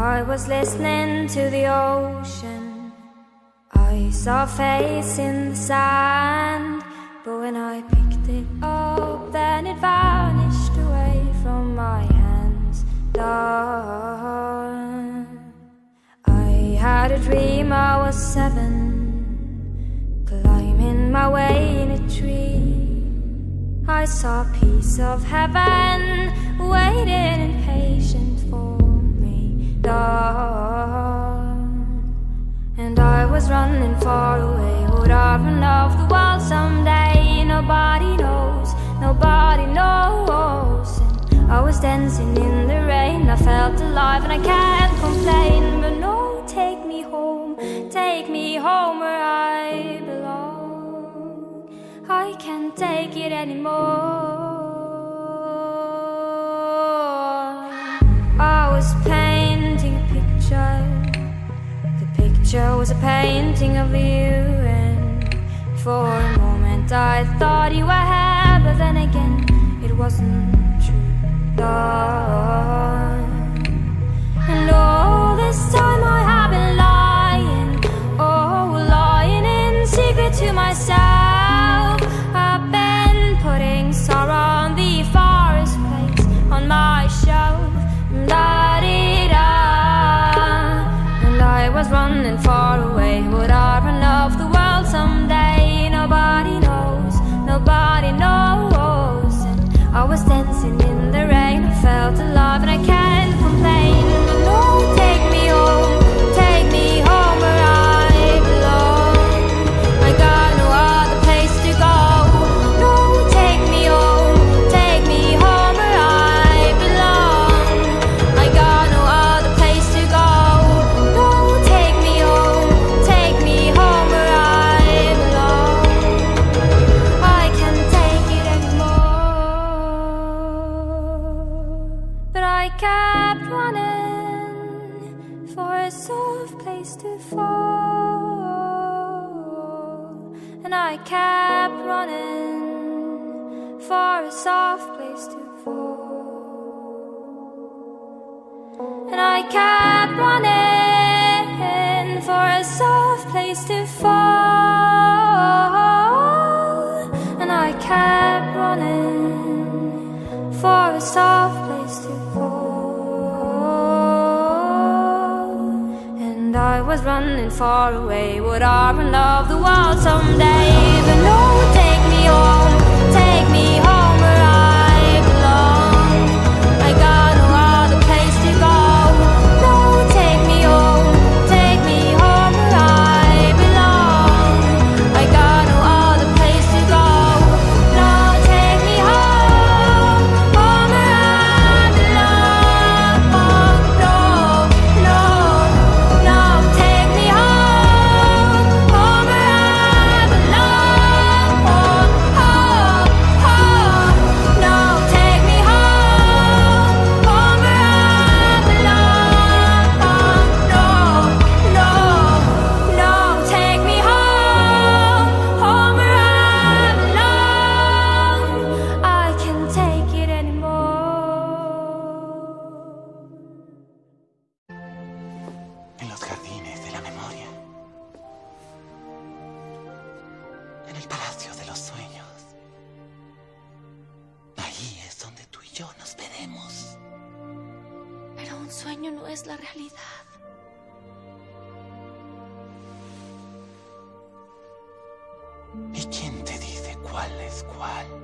I was listening to the ocean. I saw a face in the sand, but when I picked it up, then it vanished away from my hands. Dark. I had a dream I was 7, climbing my way in a tree. I saw a piece of heaven waiting impatient for me. Dark. And I was running far away. Would I run off the world someday? Nobody knows, nobody knows. And I was dancing in the rain. I felt alive and I can't complain. But no, take me home where I belong. I can't take it anymore. I was painting a picture. The picture was a painting of you, and for a moment I thought you were here, but then again it wasn't true. Dark. And all this time I have been lying, lying in secret to myself. I've been putting sorrow on the forest place on my shelf. Da-dee-da. And I was running far away. Would I run off the world someday? Nobody knows, nobody knows. And I was dancing in the rain. I felt alive and I can't complain. But no, take me home where I belong. I got no other place to go. No, take me home where I belong. I got no other place to go. No, take me home where I belong. I can't take it anymore. But I kept running for a soft place to fall. And I kept running for a soft place to fall. And I kept running for a soft place to fall. And I kept running for a soft place to fall. And I was running far away. Would I run off the world someday? But no, take me home where I belong. I got no other place to go. No, take me home where I belong. I got no other place to go. No, take me home where I belong. No, take me home where I belong. No, take me home where I belong. No, take me home where I belong. I can't take it anymore. En los jardines de la memoria, en el palacio de los sueños. Ahí es donde tú y yo nos veremos. Pero un sueño no es la realidad. ¿Y quién te dice cuál es cuál?